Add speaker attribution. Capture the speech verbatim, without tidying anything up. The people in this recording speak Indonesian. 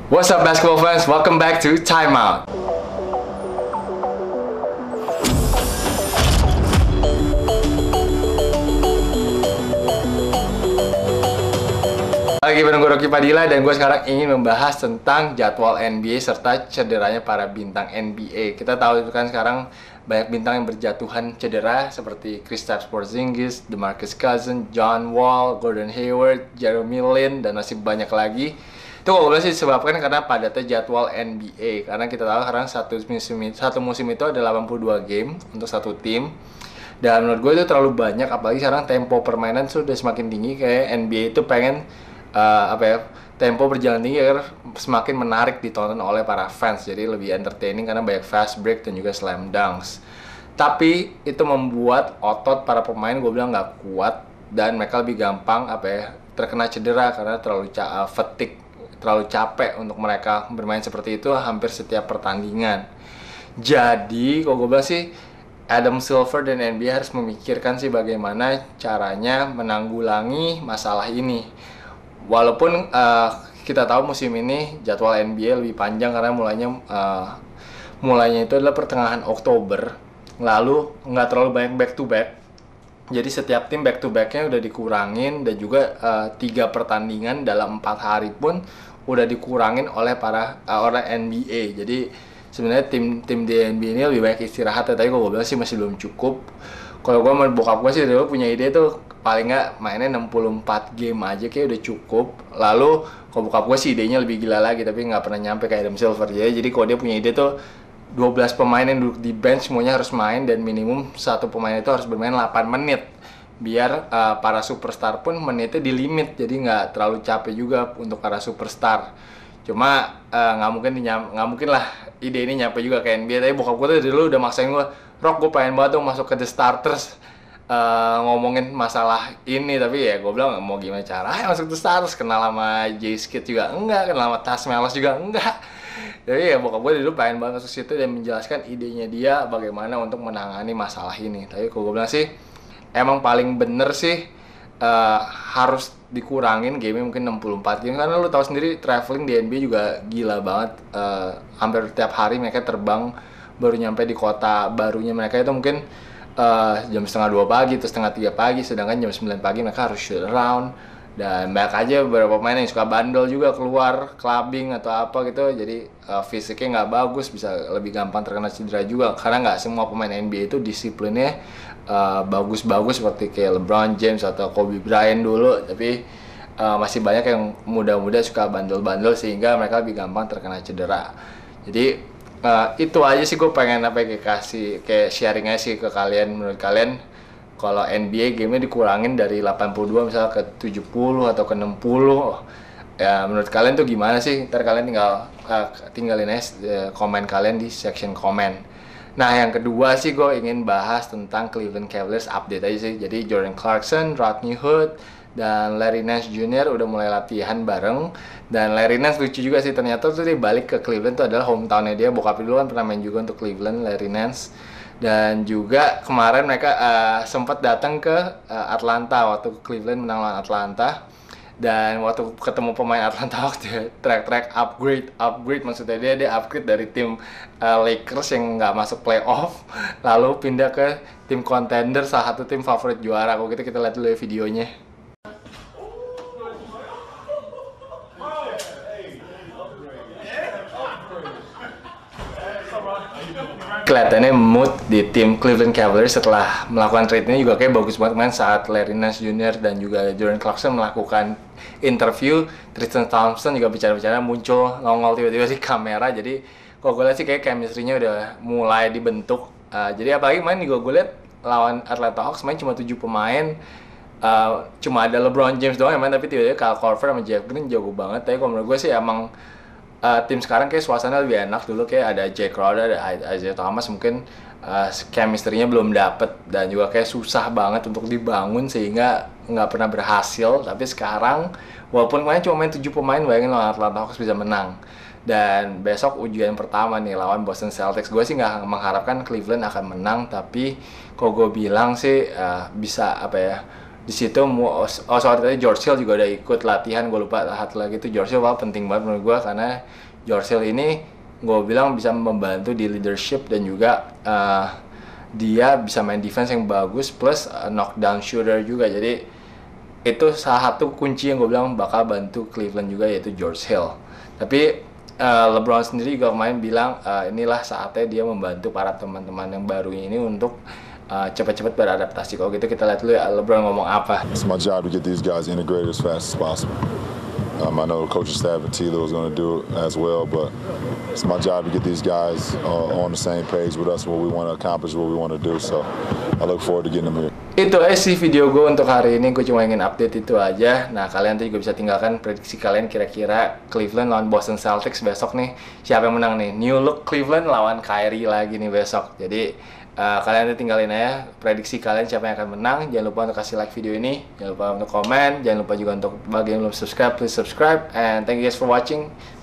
Speaker 1: What's up basketball fans? Welcome back to Timeout. Lagi bareng gue Rocky Padilla dan gue sekarang ingin membahas tentang jadwal N B A serta cederanya para bintang N B A. Kita tahu itu kan sekarang banyak bintang yang berjatuhan cedera seperti Kristaps Porzingis, DeMarcus Cousins, John Wall, Gordon Hayward, Jeremy Lin, dan masih banyak lagi. Itu kalau gue sih disebabkan karena padatnya jadwal N B A. Karena kita tahu sekarang satu musim, satu musim itu ada delapan puluh dua game untuk satu tim. Dan menurut gue itu terlalu banyak, apalagi sekarang tempo permainan sudah semakin tinggi. Kayak N B A itu pengen uh, apa ya, tempo berjalan tinggi agar semakin menarik ditonton oleh para fans. Jadi lebih entertaining karena banyak fast break dan juga slam dunks. Tapi itu membuat otot para pemain gue bilang nggak kuat dan mereka lebih gampang apa ya terkena cedera karena terlalu ca- uh, fatigue. Terlalu capek untuk mereka bermain seperti itu hampir setiap pertandingan. Jadi, kalau gue bilang sih, Adam Silver dan N B A harus memikirkan sih bagaimana caranya menanggulangi masalah ini. Walaupun uh, kita tahu musim ini jadwal N B A lebih panjang karena mulainya uh, mulainya itu adalah pertengahan Oktober. Lalu nggak terlalu banyak back to back. Jadi setiap tim back to backnya udah dikurangin dan juga uh, tiga pertandingan dalam empat hari pun udah dikurangin oleh para uh, orang N B A. Jadi sebenarnya tim-tim di N B A ini lebih banyak istirahat. Tapi kalau gue bilang sih masih belum cukup. Kalau gue sama bokap gue sih dulu punya ide tuh paling nggak mainnya enam puluh empat game aja kayak udah cukup. Lalu kalau bokap gue sih idenya lebih gila lagi tapi nggak pernah nyampe kayak Adam Silver. Jadi, jadi kalau dia punya ide tuh dua belas pemain yang duduk di bench semuanya harus main dan minimum satu pemain itu harus bermain delapan menit biar uh, para superstar pun menitnya di limit jadi nggak terlalu capek juga untuk para superstar. Cuma nggak uh, mungkin nggak mungkin lah ide ini nyampe juga ke N B A. Tapi bokap gue tuh dari dulu udah maksain gue, Rock gue pengen banget dong masuk ke The Starters uh, ngomongin masalah ini. Tapi ya gue bilang mau gimana caranya masuk The Starters, kenal sama Jay Skid juga enggak, kenal sama Tas Melos juga enggak. Jadi ya bokap gue dulu pengen banget masuk situ dan menjelaskan idenya dia bagaimana untuk menangani masalah ini. Tapi kalau gue bilang sih emang paling bener sih uh, harus dikurangin game mungkin enam puluh empat game karena lu tahu sendiri traveling di N B A juga gila banget. Uh, hampir tiap hari mereka terbang baru nyampe di kota barunya mereka itu mungkin uh, jam setengah dua pagi atau setengah tiga pagi, sedangkan jam sembilan pagi mereka harus shoot around. Dan banyak aja beberapa pemain yang suka bandel juga keluar clubbing atau apa gitu, jadi uh, fisiknya nggak bagus, bisa lebih gampang terkena cedera juga karena nggak semua pemain N B A itu disiplinnya uh, bagus-bagus seperti kayak LeBron James atau Kobe Bryant dulu, tapi uh, masih banyak yang muda-muda suka bandel-bandel sehingga mereka lebih gampang terkena cedera. Jadi uh, itu aja sih gue pengen apa ya, kayak kasih kayak sharing aja sih ke kalian. Menurut kalian kalau N B A gamenya dikurangin dari delapan puluh dua misalnya ke tujuh puluh atau ke enam puluh, ya menurut kalian tuh gimana sih? Ntar kalian tinggal uh, tinggalin aja uh, komen kalian di section komen. Nah yang kedua sih gue ingin bahas tentang Cleveland Cavaliers update aja sih. Jadi Jordan Clarkson, Rodney Hood, dan Larry Nance Junior udah mulai latihan bareng. Dan Larry Nance lucu juga sih, ternyata tuh dia balik ke Cleveland tuh adalah hometownnya dia. Bokapnya dulu kan pernah main juga untuk Cleveland, Larry Nance. Dan juga kemarin mereka uh, sempat datang ke uh, Atlanta waktu Cleveland menang lawan Atlanta. Dan waktu ketemu pemain Atlanta waktu track-track upgrade, upgrade maksudnya dia dia upgrade dari tim uh, Lakers yang nggak masuk playoff, lalu pindah ke tim contender, salah satu tim favorit juara. Kalau gitu kita lihat dulu ya videonya. Kelihatannya mood di tim Cleveland Cavaliers setelah melakukan trade ini juga kayak bagus banget main saat Larry Nance Junior dan juga Jordan Clarkson melakukan interview. Tristan Thompson juga bicara-bicara muncul nongol tiba-tiba di kamera. Jadi kalau gue lihat sih kayak chemistry-nya udah mulai dibentuk. Uh, jadi apalagi main juga gue lihat lawan Atlanta Hawks main cuma tujuh pemain. Uh, cuma ada LeBron James doang yang main, tapi tiba-tiba Kyle Korver sama Jeff Green jago banget. Tapi kalau menurut gue sih emang Uh, tim sekarang kayak suasana lebih enak. Dulu kayak ada Jay Crowder, ada Isaiah Thomas, mungkin uh, chemistry-nya belum dapet dan juga kayak susah banget untuk dibangun sehingga nggak pernah berhasil. Tapi sekarang walaupun kemarin cuma main tujuh pemain, bayangin lawan Atlanta Hawks bisa menang. Dan besok ujian pertama nih lawan Boston Celtics. Gue sih nggak mengharapkan Cleveland akan menang, tapi kalau gue bilang sih uh, bisa apa ya, di situ oh soal tadi George Hill juga udah ikut latihan, gue lupa satu lagi itu George Hill. Wah, penting banget menurut gue karena George Hill ini gue bilang bisa membantu di leadership dan juga uh, dia bisa main defense yang bagus plus uh, knockdown shooter juga. Jadi itu salah satu kunci yang gue bilang bakal bantu Cleveland juga, yaitu George Hill. Tapi uh, LeBron sendiri juga kemarin bilang uh, inilah saatnya dia membantu para teman-teman yang baru ini untuk uh, cepat-cepat beradaptasi. Kalau gitu kita lihat dulu ya LeBron ngomong apa.
Speaker 2: It's my job to get these guys integrated as fast as possible. Um, I know the coaching staff at Tilo is going to do it as well, but it's my job to get these guys uh, on the same page with us, what we want to accomplish, what we want to do. So I look forward to getting them here.
Speaker 1: Itu aja sih video gue untuk hari ini. Gue cuma ingin update itu aja. Nah, kalian tuh juga bisa tinggalkan prediksi kalian kira-kira Cleveland lawan Boston Celtics besok nih, siapa yang menang nih? New look Cleveland lawan Kyrie lagi nih besok. Jadi uh, kalian tuh tinggalin aja prediksi kalian siapa yang akan menang. Jangan lupa untuk kasih like video ini, jangan lupa untuk komen, jangan lupa juga untuk bagi yang belum subscribe, please subscribe, and thank you guys for watching.